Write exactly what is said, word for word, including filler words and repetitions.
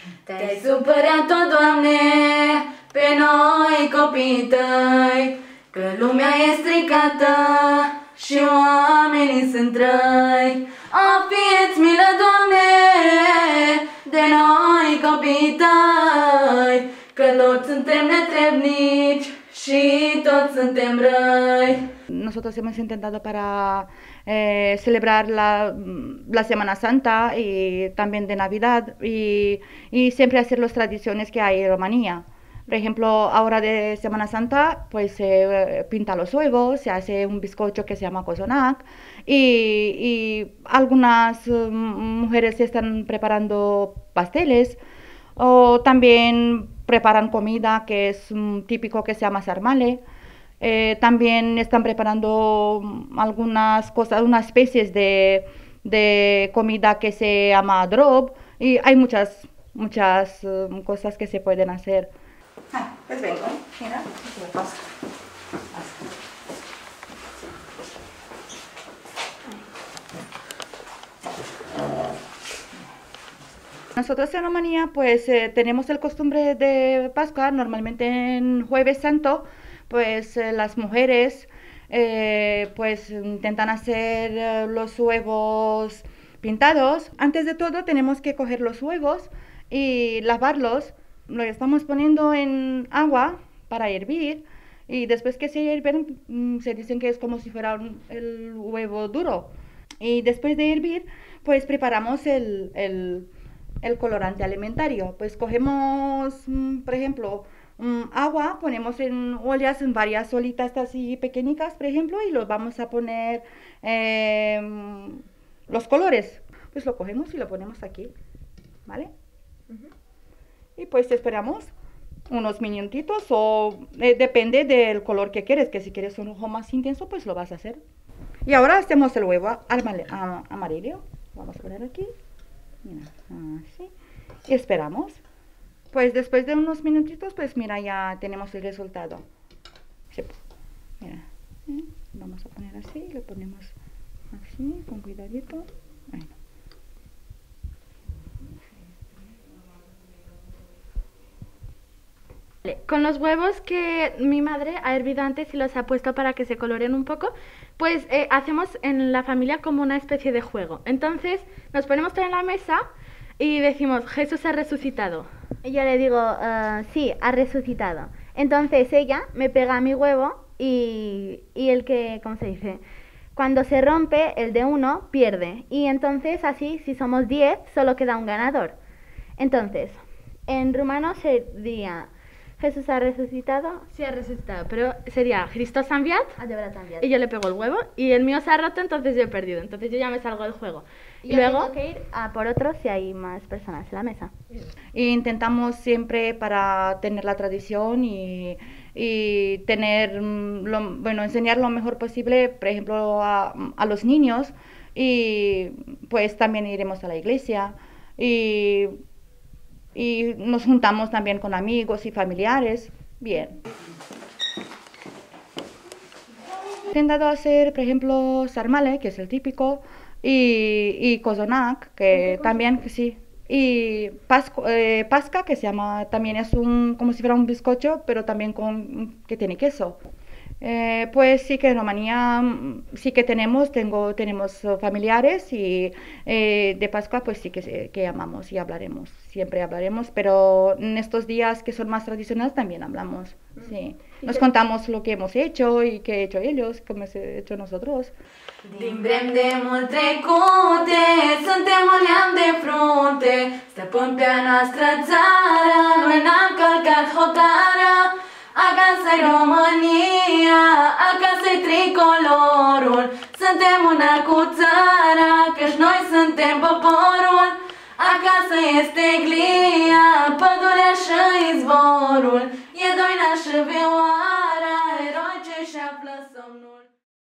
Te-ai supărat-o, Doamne, pe noi copiii tăi, că lumea e stricată și oamenii sunt răi. O, fie-ți milă, Doamne, de noi copiii tăi, că toți suntem netrebnici și toți suntem răi. Nosotros hemos intentado para eh, celebrar la, la Semana Santa y también de Navidad y, y siempre hacer las tradiciones que hay en Rumanía. Por ejemplo, ahora de Semana Santa, pues se eh, pinta los huevos, se hace un bizcocho que se llama cozonac y, y algunas uh, mujeres están preparando pasteles o también preparan comida que es um, típico que se llama sarmale. Eh, también están preparando algunas cosas, unas especies de, de comida que se llama drob y hay muchas, muchas um, cosas que se pueden hacer. Hai, pues vengo, mira, me pasa. Nosotros en Rumanía pues eh, tenemos el costumbre de Pascua, normalmente en Jueves Santo, pues eh, las mujeres eh, pues intentan hacer eh, los huevos pintados. Antes de todo tenemos que coger los huevos y lavarlos. Lo estamos poniendo en agua para hervir y después que se hierven se dicen que es como si fuera un, el huevo duro. Y después de hervir pues preparamos el, el, el colorante alimentario. Pues cogemos, por ejemplo, agua, ponemos en ollas en varias olitas así pequeñitas, por ejemplo, y los vamos a poner eh, los colores. Pues lo cogemos y lo ponemos aquí, ¿vale? Uh-huh. Y pues esperamos unos minutitos o eh, depende del color que quieres, que si quieres un rojo más intenso pues lo vas a hacer. Y ahora hacemos el huevo amarillo, vamos a poner aquí, mira, así, y esperamos. Pues después de unos minutitos pues mira ya tenemos el resultado. Sí, mira, ¿eh? Vamos a poner así, lo ponemos así, con cuidadito. Bueno. Con los huevos que mi madre ha hervido antes y los ha puesto para que se coloren un poco, pues eh, hacemos en la familia como una especie de juego. Entonces nos ponemos todos en la mesa y decimos, Jesús ha resucitado. Y yo le digo, uh, sí, ha resucitado. Entonces ella me pega mi huevo y, y el que, ¿cómo se dice? Cuando se rompe, el de uno pierde. Y entonces así, si somos diez, solo queda un ganador. Entonces, en rumano sería... Jesús ha resucitado. Sí, ha resucitado, pero sería Cristo s'ha enviat. Adevărat enviat. Y yo le pego el huevo y el mío se ha roto, entonces yo he perdido. Entonces yo ya me salgo del juego. Y, y luego tengo que ir a por otros si hay más personas en la mesa. Y intentamos siempre para tener la tradición y, y tener, lo, bueno, enseñar lo mejor posible, por ejemplo, a, a los niños. Y pues también iremos a la iglesia y... y nos juntamos también con amigos y familiares, bien. He intentado hacer, por ejemplo, sarmale, que es el típico, y, y cozonac, que también, sí, y pasco, eh, pasca, que se llama, también es un, como si fuera un bizcocho, pero también con, que tiene queso. Eh, pues sí que en Rumanía sí que tenemos, tengo, tenemos familiares y eh, de Pascua pues sí que, que amamos y hablaremos, siempre hablaremos, pero en estos días que son más tradicionales también hablamos, sí. Nos contamos lo que hemos hecho y qué he hecho ellos, cómo hemos hecho nosotros. Din vrem de mult trecute, suntem un neam de frunte, stăpân pe-a noastră țară, noi n-am călcat hotara. Acasă-i România, acasă-i tricolorul, suntem una cu țara, căci noi suntem poporul. Acasă este glia, pădurea și izvorul, e doina și vioara.